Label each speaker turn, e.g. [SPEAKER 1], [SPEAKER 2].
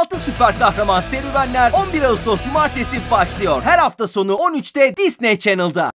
[SPEAKER 1] 6 süper kahraman serüvenler 11 Ağustos Cumartesi başlıyor. Her hafta sonu 13'te Disney Channel'da.